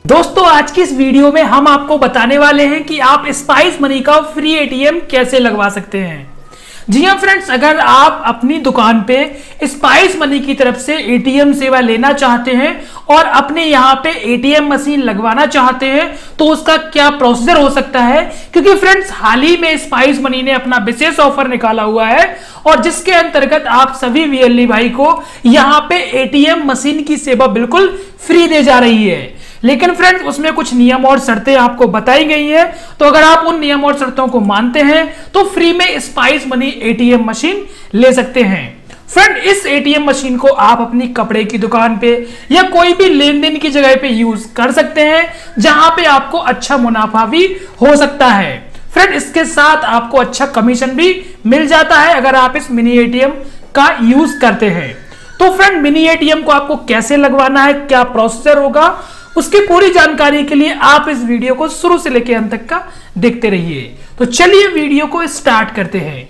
दोस्तों आज की इस वीडियो में हम आपको बताने वाले हैं कि आप स्पाइस मनी का फ्री एटीएम कैसे लगवा सकते हैं। जी हाँ फ्रेंड्स, अगर आप अपनी दुकान पे स्पाइस मनी की तरफ से एटीएम सेवा लेना चाहते हैं और अपने यहाँ पे एटीएम मशीन लगवाना चाहते हैं तो उसका क्या प्रोसीजर हो सकता है, क्योंकि फ्रेंड्स हाल ही में स्पाइस मनी ने अपना विशेष ऑफर निकाला हुआ है और जिसके अंतर्गत आप सभी वीएलई भाई को यहाँ पे एटीएम मशीन की सेवा बिल्कुल फ्री दे जा रही है। लेकिन फ्रेंड्स उसमें कुछ नियम और शर्तें आपको बताई गई है, तो अगर आप उन नियम और शर्तों को मानते हैं तो फ्री में स्पाइस मनी एटीएम मशीन ले सकते हैं। फ्रेंड इस एटीएम मशीन को आप अपनी कपड़े की दुकान पे या कोई भी लेन देन की जगह पे यूज कर सकते हैं जहां पे आपको अच्छा मुनाफा भी हो सकता है। फ्रेंड इसके साथ आपको अच्छा कमीशन भी मिल जाता है अगर आप इस मिनी एटीएम का यूज करते हैं। तो फ्रेंड मिनी एटीएम को आपको कैसे लगवाना है, क्या प्रोसीजर होगा, उसकी पूरी जानकारी के लिए आप इस वीडियो को शुरू से लेकर अंत तक का देखते रहिए। तो चलिए वीडियो को स्टार्ट करते हैं।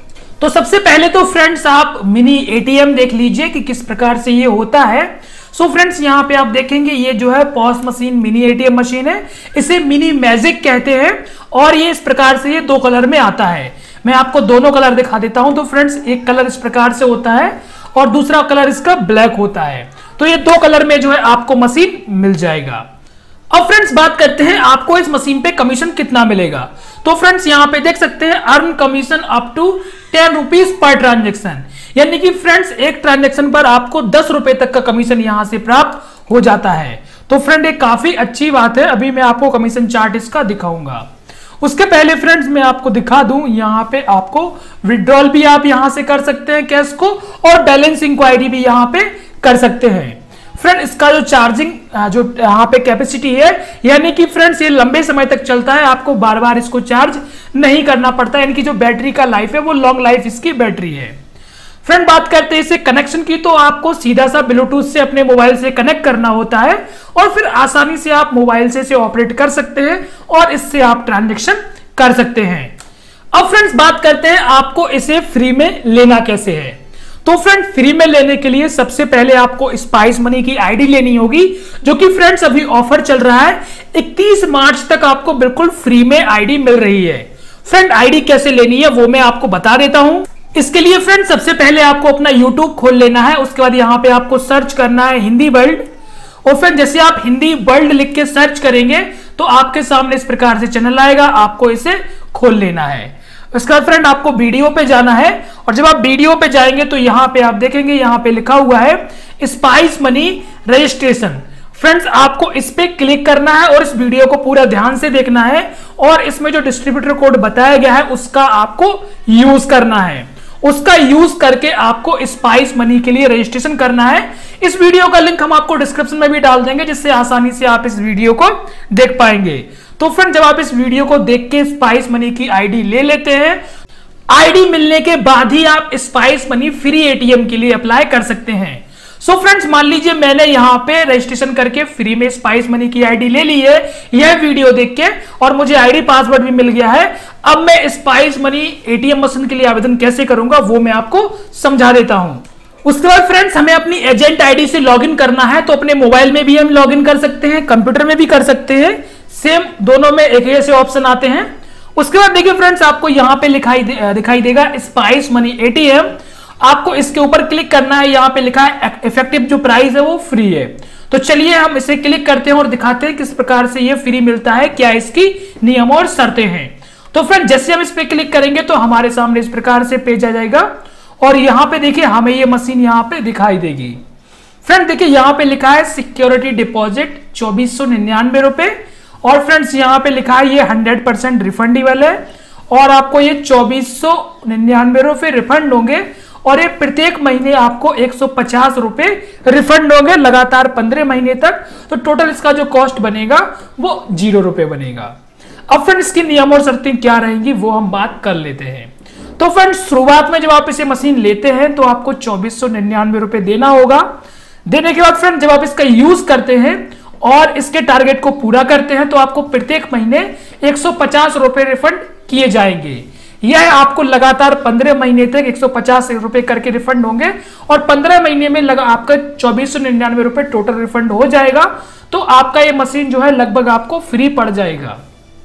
तो सबसे पहले तो फ्रेंड्स आप मिनी एटीएम देख लीजिए कि किस प्रकार से ये होता है। सो फ्रेंड्स यहाँ पे आप देखेंगे ये जो है POS machine mini ATM machine है, इसे मिनी मैजिक कहते हैं और ये इस प्रकार से ये दो कलर में आता है। मैं आपको दोनों कलर दिखा देता हूं। तो फ्रेंड्स एक कलर इस प्रकार से होता है और दूसरा कलर इसका ब्लैक होता है। तो ये दो कलर में जो है आपको मशीन मिल जाएगा। अब फ्रेंड्स बात करते हैं आपको इस मशीन पे कमीशन कितना मिलेगा। तो फ्रेंड्स यहाँ पे देख सकते हैं earn commission up to 10 rupees पर ट्रांजेक्शन, यानी कि फ्रेंड्स एक ट्रांजेक्शन पर आपको 10 रुपए तक का कमीशन यहाँ से प्राप्त हो जाता है। तो फ्रेंड ये काफी अच्छी बात है। अभी मैं आपको कमीशन चार्ट इसका दिखाऊंगा। उसके पहले फ्रेंड्स मैं आपको दिखा दूं, यहाँ पे आपको विड्रॉल भी आप यहां से कर सकते हैं कैश को, और बैलेंस इंक्वायरी भी यहां पे कर सकते हैं। फ्रेंड इसका जो चार्जिंग जो यहाँ पे कैपेसिटी है, यानी कि फ्रेंड्स ये लंबे समय तक चलता है, आपको बार बार इसको चार्ज नहीं करना पड़ता, यानी कि जो बैटरी का लाइफ है वो लॉन्ग लाइफ इसकी बैटरी है। फ्रेंड बात करते हैं इसे कनेक्शन की, तो आपको सीधा सा ब्लूटूथ से अपने मोबाइल से कनेक्ट करना होता है और फिर आसानी से आप मोबाइल से इसे ऑपरेट कर सकते हैं और इससे आप ट्रांजैक्शन कर सकते हैं। अब फ्रेंड्स बात करते हैं आपको इसे फ्री में लेना कैसे है। तो फ्रेंड फ्री में लेने के लिए सबसे पहले आपको स्पाइस मनी की आईडी लेनी होगी, जो कि फ्रेंड्स अभी ऑफर चल रहा है। 31 मार्च तक आपको बिल्कुल फ्री में आईडी मिल रही है। फ्रेंड आईडी कैसे लेनी है वो मैं आपको बता देता हूं। इसके लिए फ्रेंड सबसे पहले आपको अपना यूट्यूब खोल लेना है। उसके बाद यहाँ पे आपको सर्च करना है हिंदी वर्ल्ड, और फिर जैसे आप हिंदी वर्ल्ड लिख के सर्च करेंगे तो आपके सामने इस प्रकार से चैनल आएगा, आपको इसे खोल लेना है। उसके बाद फ्रेंड आपको वीडियो पे जाना है और जब आप वीडियो पे जाएंगे तो यहाँ पे आप देखेंगे यहाँ पे लिखा हुआ है स्पाइस मनी रजिस्ट्रेशन। फ्रेंड्स आपको इस पे क्लिक करना है और इस वीडियो को पूरा ध्यान से देखना है और इसमें जो डिस्ट्रीब्यूटर कोड बताया गया है उसका आपको यूज करना है। उसका यूज करके आपको स्पाइस मनी के लिए रजिस्ट्रेशन करना है। इस वीडियो का लिंक हम आपको डिस्क्रिप्शन में भी डाल देंगे, जिससे आसानी से आप इस वीडियो को देख पाएंगे। तो फ्रेंड जब आप इस वीडियो को देख के स्पाइस मनी की आईडी ले लेते हैं, आईडी मिलने के बाद ही आप स्पाइस मनी फ्री एटीएम के लिए अप्लाई कर सकते हैं। सो फ्रेंड्स मान लीजिए मैंने यहाँ पे रजिस्ट्रेशन करके फ्री में स्पाइस मनी की आईडी ले ली है यह वीडियो देख के, और मुझे आईडी पासवर्ड भी मिल गया है। अब मैं स्पाइस मनी एटीएम मशीन के लिए आवेदन कैसे करूंगा वो मैं आपको समझा देता हूं। उसके बाद फ्रेंड्स हमें अपनी एजेंट आईडी से लॉगिन करना है। तो अपने मोबाइल में भी हम लॉगिन कर सकते हैं, कंप्यूटर में भी कर सकते हैं, सेम दोनों में एक जैसे ऑप्शन आते हैं। उसके बाद देखिए फ्रेंड्स आपको यहाँ पे दिखाई देगा स्पाइस मनी एटीएम। आपको इसके ऊपर क्लिक करना है, यहाँ पे लिखा है इफेक्टिव जो प्राइस है वो फ्री है। तो चलिए हम इसे क्लिक करते हैं और दिखाते हैं किस प्रकार से ये फ्री मिलता है, क्या इसकी नियम और शर्तें हैं। तो फ्रेंड जैसे हम इस पे क्लिक करेंगे तो हमारे सामने इस प्रकार से पेज आ जाएगा और यहाँ पे देखिए हमें ये मशीन यहाँ पे दिखाई देगी। फ्रेंड देखिए यहाँ पे लिखा है सिक्योरिटी डिपॉजिट 2499 रुपए, और फ्रेंड्स यहाँ पे लिखा है ये 100% रिफंडेबल है और आपको ये 2499 रुपए रिफंड होंगे और ये प्रत्येक महीने आपको 150 रुपए रिफंड होंगे लगातार 15 महीने तक। तो टोटल इसका जो कॉस्ट बनेगा वो 0 रुपए बनेगा। अब फ्रेंड्स इसकी नियम और शर्तें क्या रहेंगी वो हम बात कर लेते हैं। तो फ्रेंड्स शुरुआत में जब आप इसे मशीन लेते हैं तो आपको 2499 रुपए देना होगा। देने के बाद फ्रेंड जब आप इसका यूज करते हैं और इसके टारगेट को पूरा करते हैं तो आपको प्रत्येक महीने 150 रुपए रिफंड किए जाएंगे। यह आपको लगातार 15 महीने तक 150 रुपए करके रिफंड होंगे और 15 महीने में आपका 2499 रुपए टोटल रिफंड हो जाएगा। तो आपका ये मशीन जो है लगभग आपको फ्री पड़ जाएगा।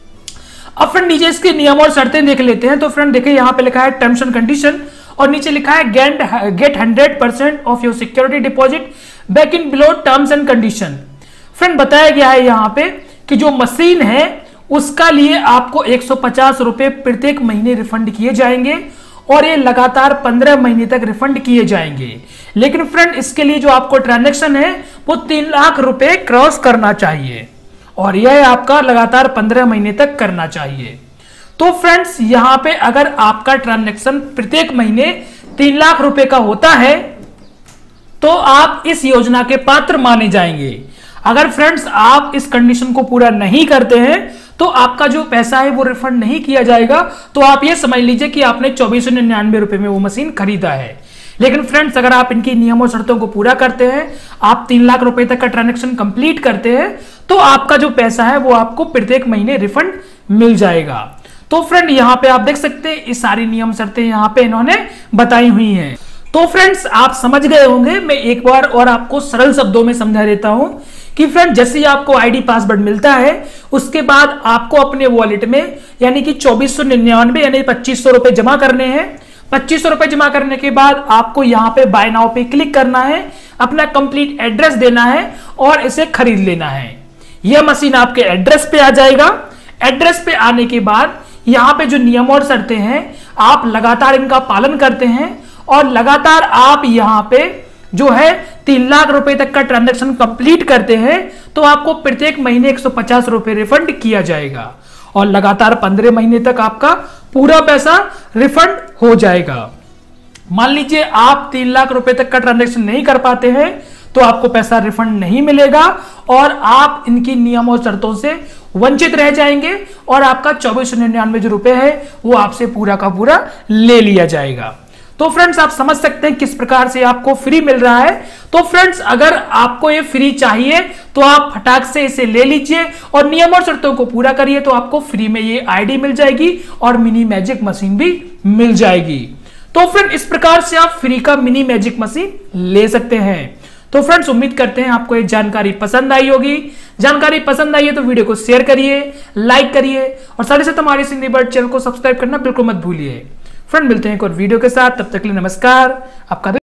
अब फ्रेंड नीचे इसके नियम और शर्तें देख लेते हैं। तो फ्रेंड देखिए यहाँ पे लिखा है टर्म्स एंड कंडीशन और नीचे लिखा है get 100% off your security deposit back in below terms and condition. Friend बताया गया है यहाँ पे कि जो मशीन है उसका लिए आपको 150 रुपए प्रत्येक महीने रिफंड किए जाएंगे और ये लगातार 15 महीने तक रिफंड किए जाएंगे। लेकिन फ्रेंड इसके लिए जो आपको ट्रांजैक्शन है वो 3 लाख रुपए क्रॉस करना चाहिए और यह आपका लगातार 15 महीने तक करना चाहिए। तो फ्रेंड्स यहां पे अगर आपका ट्रांजैक्शन प्रत्येक महीने 3 लाख रुपए का होता है तो आप इस योजना के पात्र माने जाएंगे। अगर फ्रेंड्स आप इस कंडीशन को पूरा नहीं करते हैं तो आपका जो पैसा है वो रिफंड नहीं किया जाएगा। तो आप ये समझ लीजिए कि आपने 2499 रुपए में वो मशीन खरीदा है। लेकिन फ्रेंड्स अगर आप इनकी नियमों शर्तों को पूरा करते हैं, आप 3 लाख रुपए तक का ट्रांजैक्शन कंप्लीट करते हैं तो आपका जो पैसा है वो आपको प्रत्येक महीने रिफंड मिल जाएगा। तो फ्रेंड यहाँ पे आप देख सकते हैं इस सारी नियम शर्तें यहाँ पे इन्होंने बताई हुई हैं। तो फ्रेंड्स आप समझ गए होंगे, मैं एक बार और आपको सरल शब्दों में समझा देता हूं कि फ्रेंड जैसे ही आपको आईडी पासवर्ड मिलता है उसके बाद आपको अपने वॉलेट में यानी कि 2499 यानी 2500 रुपए जमा करने हैं। 2500 रुपए जमा करने के बाद आपको यहाँ पे बाय नाउ पे क्लिक करना है, अपना कंप्लीट एड्रेस देना है और इसे खरीद लेना है। यह मशीन आपके एड्रेस पे आ जाएगा। एड्रेस पे आने के बाद यहाँ पे जो नियम और शर्तें हैं आप लगातार इनका पालन करते हैं और लगातार आप यहाँ पे जो है 3 लाख रुपए तक का ट्रांजैक्शन कंप्लीट करते हैं तो आपको प्रत्येक महीने 150 रुपए रिफंड किया जाएगा और लगातार 15 महीने तक आपका पूरा पैसा रिफंड हो जाएगा। मान लीजिए आप 3 लाख रुपए तक का ट्रांजैक्शन नहीं कर पाते हैं तो आपको पैसा रिफंड नहीं मिलेगा और आप इनकी नियम और शर्तों से वंचित रह जाएंगे और आपका 2499 जो रुपए है वो आपसे पूरा का पूरा ले लिया जाएगा। तो फ्रेंड्स आप समझ सकते हैं किस प्रकार से आपको फ्री मिल रहा है। तो फ्रेंड्स अगर आपको ये फ्री चाहिए तो आप फटाक से इसे ले लीजिए और नियम और शर्तों को पूरा करिए तो आपको फ्री में ये आईडी मिल जाएगी और मिनी मैजिक मशीन भी मिल जाएगी। तो फ्रेंड इस प्रकार से आप फ्री का मिनी मैजिक मशीन ले सकते हैं। तो फ्रेंड्स उम्मीद करते हैं आपको ये जानकारी पसंद आई होगी। जानकारी पसंद आई है तो वीडियो को शेयर करिए, लाइक करिए और साथ ही साथ हमारे सिंधी बर्ड चैनल को सब्सक्राइब करना बिल्कुल मत भूलिए। फ्रेंड मिलते हैं एक और वीडियो के साथ, तब तक के लिए नमस्कार। आपका